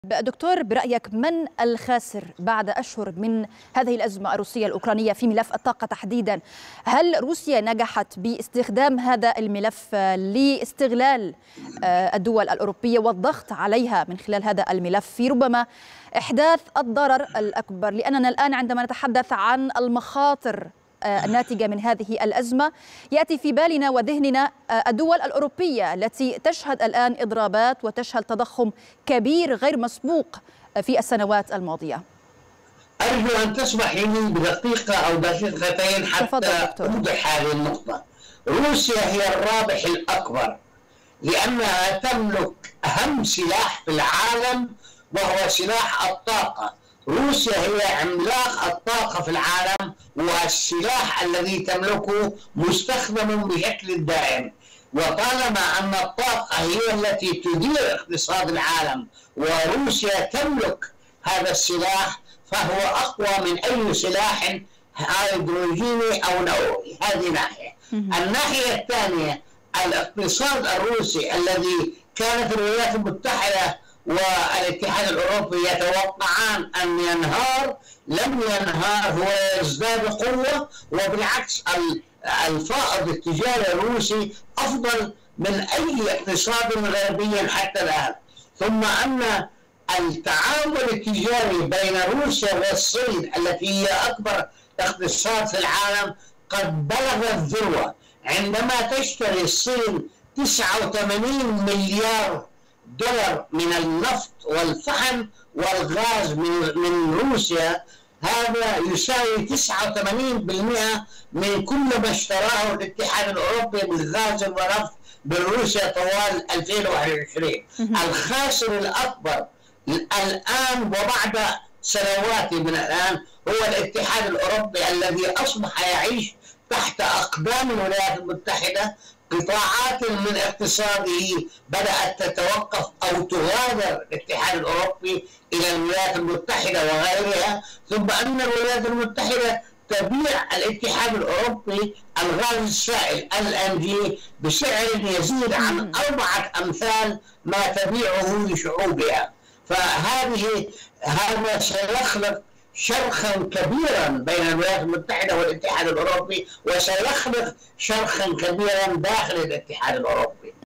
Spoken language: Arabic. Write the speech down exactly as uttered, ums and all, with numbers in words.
دكتور، برأيك من الخاسر بعد أشهر من هذه الأزمة الروسية الأوكرانية في ملف الطاقة تحديدا؟ هل روسيا نجحت باستخدام هذا الملف لاستغلال الدول الأوروبية والضغط عليها من خلال هذا الملف في ربما إحداث الضرر الأكبر؟ لأننا الآن عندما نتحدث عن المخاطر الناتجة من هذه الأزمة يأتي في بالنا وذهننا الدول الأوروبية التي تشهد الآن إضرابات وتشهد تضخم كبير غير مسبوق في السنوات الماضية. أرجو أن تسمحي لي بدقيقة أو دقيقتين حتى أوضح هذه النقطة. روسيا هي الرابح الأكبر لأنها تملك أهم سلاح في العالم وهو سلاح الطاقة. روسيا هي عملاق الطاقة في العالم، والسلاح الذي تملكه مستخدم بشكل دائم. وطالما أن الطاقة هي التي تدير اقتصاد العالم وروسيا تملك هذا السلاح، فهو أقوى من أي سلاح هيدروجيني أو نووي. هذه ناحية. الناحية الثانية، الاقتصاد الروسي الذي كانت الولايات المتحدة والاتحاد الأوروبي يتوقعان أن ينهار، لم ينهار، هو يزداد قوة، وبالعكس الفائض التجاري الروسي أفضل من أي اقتصاد غربي حتى الآن. ثم أن التعامل التجاري بين روسيا والصين التي هي أكبر اقتصاد في العالم قد بلغ الذروة، عندما تشتري الصين تسعة وثمانين مليار دولار من النفط والفحم والغاز من من روسيا. هذا يساوي تسعة وثمانين بالمئة من كل ما اشتراه الاتحاد الأوروبي من غاز ونفط من روسيا طوال ألفين وواحد وعشرين. الخاسر الأكبر الآن وبعد سنوات من الآن هو الاتحاد الأوروبي الذي أصبح يعيش تحت أقدام الولايات المتحدة. قطاعات من اقتصاده بدأت تتوقف أو تغادر الاتحاد الأوروبي إلى الولايات المتحدة وغيرها، ثم أن الولايات المتحدة تبيع الاتحاد الأوروبي الغاز السائل ال إن جي بسعر يزيد عن أربعة أمثال ما تبيعه لشعوبها. فهذه هذا سيخلق شرخا كبيرا بين الولايات المتحدة والاتحاد الأوروبي، وسيخلق شرخا كبيرا داخل الاتحاد الأوروبي.